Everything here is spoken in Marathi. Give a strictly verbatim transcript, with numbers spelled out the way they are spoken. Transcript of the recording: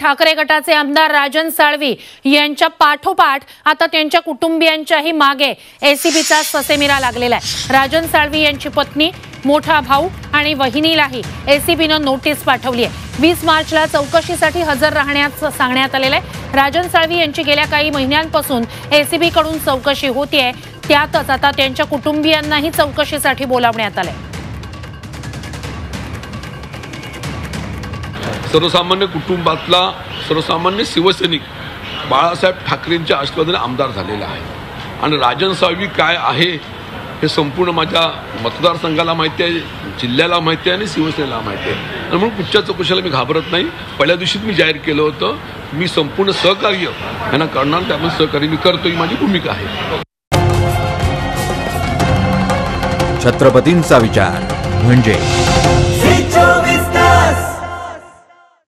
ठाकरे गटाचे आमदार राजन साळवी यांच्या पाठोपाठ आता त्यांच्या कुटुंबियांच्याही मागे एसीबीचा ससेमिरा लागलेला आहे। राजन साळवी यांची पत्नी, मोठा भाऊ आणि वहिनीलाही एसीबीने नोटीस पाठवली आहे। वीस मार्चला चौकशीसाठी हजर राहण्याचं सांगण्यात आलेलं आहे। राजन साळवी यांची गेल्या काही महिन्यांपासून एसीबी कडून चौकशी होतीये, त्यातच आता त्यांच्या कुटुंबियांनाही चौकशीसाठी बोलावण्यात आलंय। सर्वसामान्य कुटुंबातला सर्वसामान्य शिवसैनिक बाळासाहेब ठाकरेंच्या आशीर्वादाने आमदार झालेला आहे आणि राजन साळवी काय आहे हे संपूर्ण माझ्या मतदारसंघाला माहिती आहे, जिल्ह्याला माहिती आहे आणि शिवसेनेला माहिती आहे आणि म्हणून पुढच्या चौकशीला मी घाबरत नाही। पहिल्या दिवशीच मी जाहीर केलं होतं, मी संपूर्ण सहकार्य यांना करणार, त्यामुळे सहकार्य मी करतो, ही माझी भूमिका आहे। छत्रपतींचा विचार म्हणजे